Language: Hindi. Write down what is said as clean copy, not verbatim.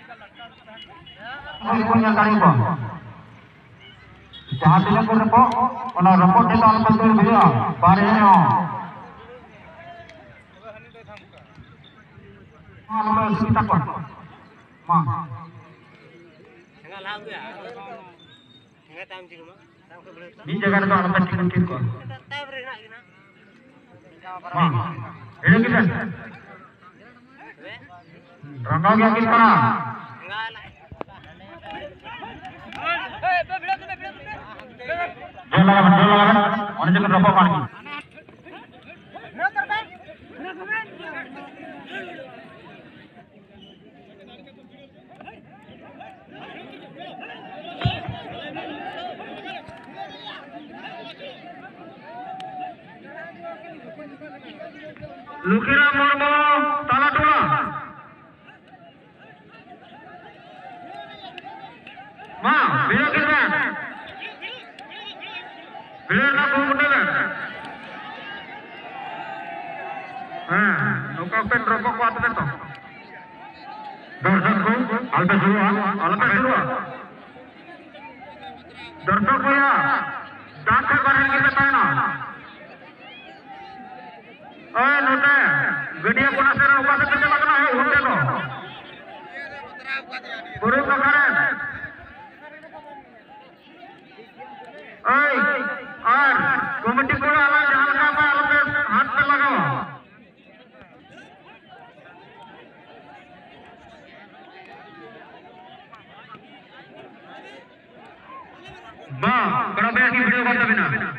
punya kali ko jahat tidak ko ona report kita alpa tur bila pare no alpa kita ko ma enggak lagu ya enggak tam juga mah tam ke belakang di jaga ko alpa tikin ko tahu beri nak gina ma ini kita rangka yang kita enggak lah jalan orang jangan rokok lagi Lukira Mormo Talatula Ma bila kita bila nak bukan nuka pen rokok kuat betul दर्शक alpe surua दर्शक भैया डांस करने के लिए कहना ओए नोटे वीडियो कोना से ऊपर से चला करना है उठे लो पूरे प्रकार ओए और कमेटी को अलग जहां का पे अलग हाथ पे लगाओ बा बड़ा बेस की वीडियो करता बिना